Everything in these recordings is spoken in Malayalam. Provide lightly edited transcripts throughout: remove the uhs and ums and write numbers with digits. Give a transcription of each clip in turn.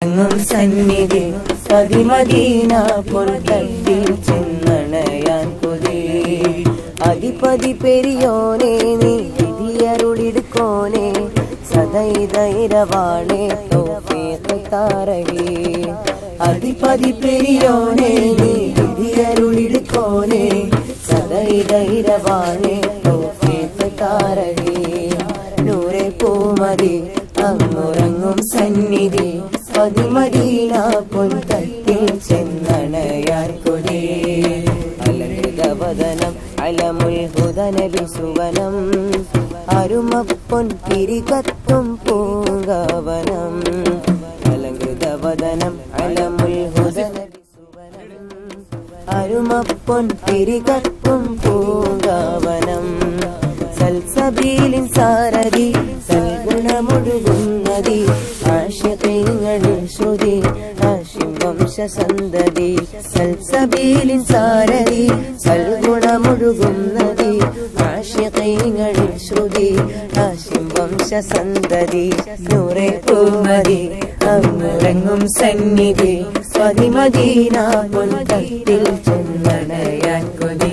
സന്നിധി പതിമദീന പൊൻതട്ടിൽ ചെന്നണയാൻ കൊതി അധിപതി പെരിയോനെ നീ വിധിയരുളിടുക്കോനെ സദൈതൈരവാളെ തൗഫീഖ് താരഹി അധിപതി പെരിയോനെ നീ വിധിയരുളിടുക്കോനെ സദൈതൈരവാളെ തൗഫീഖ് താരഹി നൂറെ പൂമതി അങ്ങുറങ്ങും സന്നിധി പതിമദീന പൊൻതട്ടിൽ ചെന്നണയാൻ കൊതി അലങ്കൃതവദനം അലമുൽ ഹുദനബി സുവനം അരുമപ്പൊൻ തിരികത്തും പൂങ്കവനം അലങ്കൃതവദനം അലമുൽ ഹുദനബി സുവനം അരുമപ്പൊൻ തിരികത്തും പൂങ്കവനം സൽസബീലിൻ സാരഥി സൽഗുണമൊഴുകുന്നതി ആശിഖീങ്ങളിൽ ശ്രുതി ഹാഷിം വംശസന്തതി സൽസബീലിൻ സാരഥി സൽഗുണമൊഴുകുന്നതി ആശിഖീങ്ങളിൽ ശ്രുതി ഹാഷിം വംശസന്തതി നൂറെ പൂമതി അങ്ങുറങ്ങും സന്നിധി പതിമദീന പൊൻതട്ടിൽ ചെന്നണയാൻ കൊതി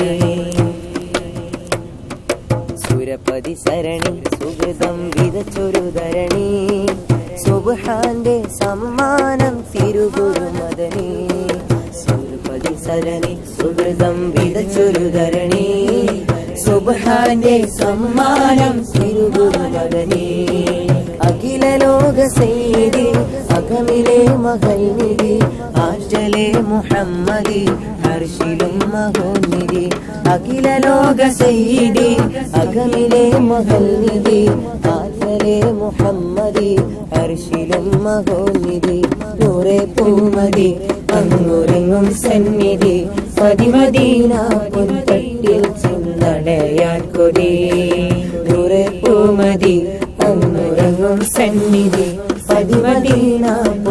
സുരപതി സരണി സുഹൃതം വിതച്ചൊരു ധരണി സുബ്ഹാന്റെ സമ്മാനം തിരുഗുരുമദനി സുരപതി സരണി സുഹൃതം വിതച്ചൊരു ധരണി സുബ്ഹാന്റെ സമ്മാനം തിരുഗുരുമദനി അഖില ലോക സയ്യിദി അകമിലെ മഹൽനിധി ആറ്റലെ മുഹമ്മദി അർശിലും മഹോന്നിധി അഖില ലോക സയ്യിദി അകമിലെ മഹൽനിധി ആറ്റലെ മുഹമ്മദി അർശിലും മഹോന്നിധി നൂറെ പൂമതി അങ്ങുറങ്ങും സന്നിധി പതിമദീന പൊൻതട്ടിൽ ചെന്നണയാൻ കൊതി നൂറെ പൂമതി അങ്ങുറങ്ങും സന്നിധി പതിമദീന